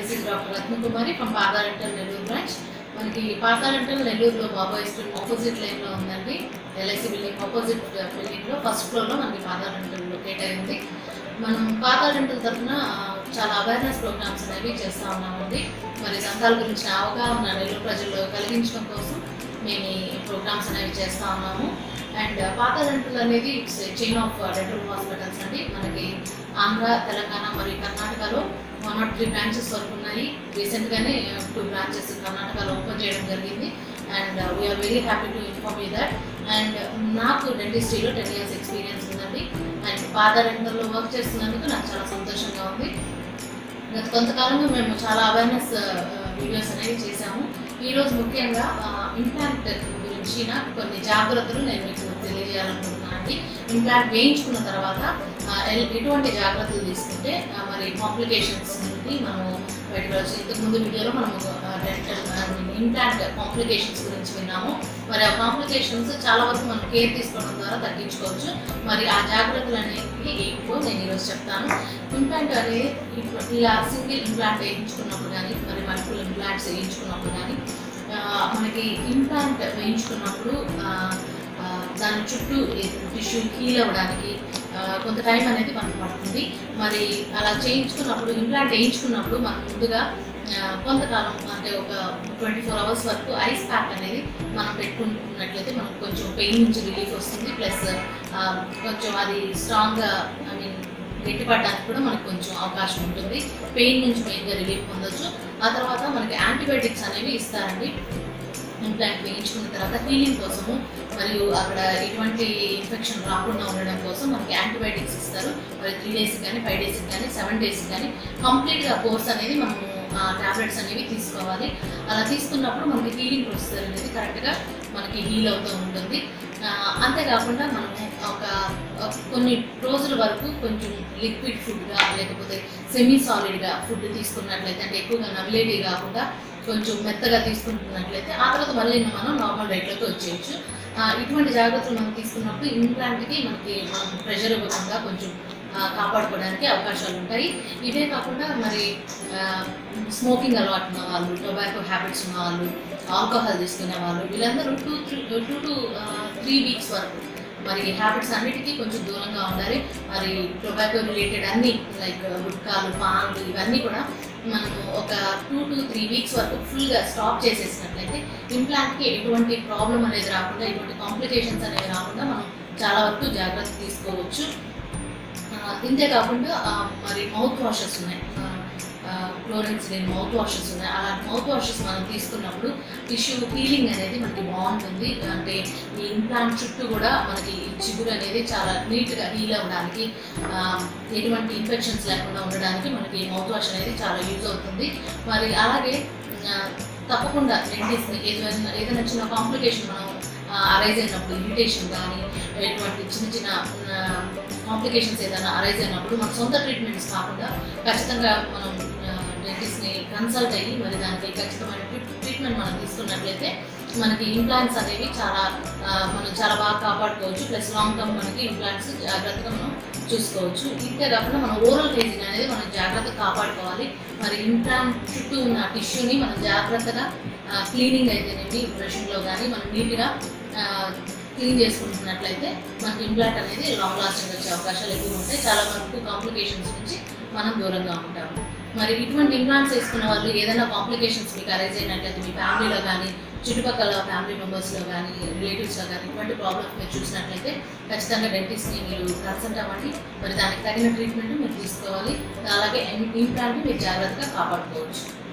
This is Dr. Ratnakumari from Partha Dental Nellore branch. మనకి Partha Dental నెల్లూరులో బాబాయ్ street opposite line లో ఉందండి. ఎల్ఐసి బిల్డింగ్ ఆపోజిట్ బిల్డింగ్ లో ఫస్ట్ ఫ్లోర్ లో మనకి Partha Dental లొకేట్ అయింది. మనం Partha Dental తరఫున చాలా అవేర్నెస్ ప్రోగ్రామ్స్ అనేవి చేస్తూ ఉన్నామండి. మరి దంతాల గురించి అవగాహన నెల్లూరు ప్రజల్లో కలిగించడం కోసం మేము ఈ ప్రోగ్రామ్స్ అనేవి చేస్తూ ఉన్నాము. అండ్ Partha Dental అనేది it's chain of dental hospitals అండి. మనకి ఆంధ్ర, తెలంగాణ మరియు కర్ణాటకలో 1 or 3 బ్రాంచెస్ వరకు ఉన్నాయి. రీసెంట్గానే 2 బ్రాంచెస్ కర్ణాటకలో ఓపెన్ చేయడం జరిగింది. And we're very happy to inform you that. And నాకు డెంటిస్ట్రీలో 10 years ఎక్స్పీరియన్స్ ఉందండి. అండ్ Partha Dentalలో వర్క్ చేస్తున్నందుకు నాకు చాలా సంతోషంగా ఉంది. గత కొంతకాలంగా మేము చాలా అవేర్నెస్ వీడియోస్ అనేవి చేశాము. ఈరోజు ముఖ్యంగా ఇంప్లాంట్ గురించి నాకు కొన్ని జాగ్రత్తలు నేను మీకు తెలియజేయాలనుకుంటున్నాను అండి. ఇంప్లాంట్ వేయించుకున్న తర్వాత ఎటువంటి జాగ్రత్తలు తీసుకుంటే మరి కాంప్లికేషన్స్ నుండి మనము బయటకు వచ్చి ఇంతకుముందు వీడియోలో మనము డెంటల్ ఇంప్లాంట్ కాంప్లికేషన్స్ గురించి విన్నాము. మరి ఆ కాంప్లికేషన్స్ చాలా వరకు మనం కేర్ తీసుకోవడం ద్వారా తగ్గించుకోవచ్చు. మరి ఆ జాగ్రత్తలు అనేవి ఎక్కువ నేను ఈరోజు చెప్తాను. ఇంప్లాంట్ అనేది ఇలా సింగిల్ ఇంప్లాంట్ వేయించుకున్నప్పుడు కానీ మరి మల్టిపుల్ ఇంప్లాంట్స్ వేయించుకున్నప్పుడు కానీ మనకి ఇంప్లాంట్ వేయించుకున్నప్పుడు దాని చుట్టూ టిష్యూ హీల్ అవ్వడానికి కొంత టైం అనేది మనకు పడుతుంది. మరి అలా చేయించుకున్నప్పుడు ఇంప్లాంట్ వేయించుకున్నప్పుడు మనం ముందుగా కొంతకాలం అంటే ఒక 24 hours వరకు ఐస్ ప్యాక్ అనేది మనం పెట్టుకున్నట్లయితే మనకు కొంచెం పెయిన్ నుంచి రిలీఫ్ వస్తుంది. ప్లస్ కొంచెం అది స్ట్రాంగ్గా గట్టిపడడానికి కూడా మనకు కొంచెం అవకాశం ఉంటుంది. పెయిన్ నుంచి మెయిన్గా రిలీఫ్ పొందొచ్చు. ఆ తర్వాత మనకి యాంటీబయాటిక్స్ అనేవి ఇస్తారండి. ఇంప్లాంట్ వేయించుకున్న తర్వాత హీలింగ్ కోసము మరియు అక్కడ ఎటువంటి ఇన్ఫెక్షన్ రాకుండా ఉండడం కోసం మనకి యాంటీబయాటిక్స్ ఇస్తారు. మరి 3 days కానీ 5 days కానీ 7 days కానీ కంప్లీట్గా కోర్స్ అనేది మనము టాబ్లెట్స్ అనేవి తీసుకోవాలి. అలా తీసుకున్నప్పుడు మనకి హీలింగ్ ప్రొసీజర్ అనేది కరెక్ట్గా మనకి హీల్ అవుతూ ఉంటుంది. అంతేకాకుండా మనము ఒక కొన్ని రోజుల వరకు కొంచెం లిక్విడ్ ఫుడ్గా లేకపోతే సెమీ సాలిడ్గా ఫుడ్ తీసుకున్నట్లయితే అంటే ఎక్కువగా నమిలేటి కాకుండా కొంచెం మెత్తగా తీసుకుంటున్నట్లయితే ఆ తర్వాత మళ్ళీ మనం నార్మల్ డైట్లోకి వచ్చేయచ్చు. ఇటువంటి జాగ్రత్తలు మనం తీసుకున్నప్పుడు ఇంప్లాంట్కి మనకి మనం ప్రెషర్ ఇవ్వకుండా కొంచెం కాపాడుకోవడానికి అవకాశాలు ఉంటాయి. ఇవే కాకుండా మరి స్మోకింగ్ అలవాటు ఉన్న వాళ్ళు, టొబాకో హ్యాబిట్స్ ఉన్న వాళ్ళు, ఆల్కహాల్ తీసుకునే వాళ్ళు వీళ్ళందరూ 2 to 3 weeks వరకు మరి హ్యాబిట్స్ అన్నిటికీ కొంచెం దూరంగా ఉండాలి. మరి టొబాకో రిలేటెడ్ అన్నీ లైక్ గుట్కాలు, పాన్లు ఇవన్నీ కూడా మనము ఒక 2 to 3 weeks వరకు ఫుల్గా స్టాప్ చేసేసినట్లయితే ఇంప్లాంట్కి ఎటువంటి ప్రాబ్లం అనేది రాకుండా ఎటువంటి కాంప్లికేషన్స్ అనేవి రాకుండా మనం చాలా వరకు జాగ్రత్త తీసుకోవచ్చు. ఇంతేకాకుండా మరి మౌత్ వాషెస్ ఉన్నాయి, క్లోరిన్స్ లేని మౌత్ వాషెస్ ఉన్నాయి. అలాంటి మౌత్ వాషెస్ మనం తీసుకున్నప్పుడు టిష్యూ హీలింగ్ అనేది మనకి బాగుంటుంది. అంటే ఈ ఇంప్లాంట్ చుట్టూ కూడా మనకి చిగురు అనేది చాలా నీట్గా హీల్ అవ్వడానికి ఎటువంటి ఇన్ఫెక్షన్స్ లేకుండా ఉండడానికి మనకి మౌత్ వాష్ అనేది చాలా యూజ్ అవుతుంది. మరి అలాగే తప్పకుండా డెంటిస్ట్ని ఏదైనా చిన్న కాంప్లికేషన్ మనం అరైజ్ అయినప్పుడు ఇరిటేషన్ కానీ ఎటువంటి చిన్న కాంప్లికేషన్స్ ఏదైనా అరైజ్ అయినప్పుడు మన సొంత ట్రీట్మెంట్స్ కాకుండా ఖచ్చితంగా మనం డెంటిస్ట్ని కన్సల్ట్ అయ్యి మరి దానికి ఖచ్చితమైన ట్రీట్మెంట్ మనం తీసుకున్నట్లయితే మనకి ఇంప్లాంట్స్ అనేవి మనం చాలా బాగా కాపాడుకోవచ్చు. ప్లస్ లాంగ్ టర్మ్ మనకి ఇంప్లాంట్స్ జాగ్రత్తగా మనం చూసుకోవచ్చు. ఇంతే కాకుండా మన ఓరల్ హైజీన్ అనేది మనం జాగ్రత్తగా కాపాడుకోవాలి. మరి ఇంప్లాంట్ చుట్టూ ఉన్న టిష్యూని మనం జాగ్రత్తగా క్లీనింగ్ అయితేనేమి బ్రషింగ్లో కానీ మనం నీట్గా క్లీన్ చేసుకుంటున్నట్లయితే మనకి ఇంప్లాంట్ అనేది లాంగ్ లాస్టింగ్ వచ్చే అవకాశాలు ఎక్కువ ఉంటాయి. చాలా వరకు కాంప్లికేషన్స్ నుంచి మనం దూరంగా ఉంటాము. మరి ఇటువంటి ఇంప్లాంట్స్ వేసుకున్న వాళ్ళు ఏదైనా కాంప్లికేషన్స్ మీకు అరైజ్ అయినట్లయితే మీ ఫ్యామిలీలో కానీ చుట్టుపక్కల ఫ్యామిలీ మెంబర్స్లో కానీ రిలేటివ్స్లో కానీ ఇటువంటి ప్రాబ్లమ్స్ మీరు చూసినట్లయితే ఖచ్చితంగా డెంటిస్ట్ని మీరు కన్సల్ట్ అవ్వండి. మరి దానికి తగిన ట్రీట్మెంట్ మీరు తీసుకోవాలి. అలాగే ఇంప్లాంట్ని మీరు జాగ్రత్తగా కాపాడుకోవచ్చు.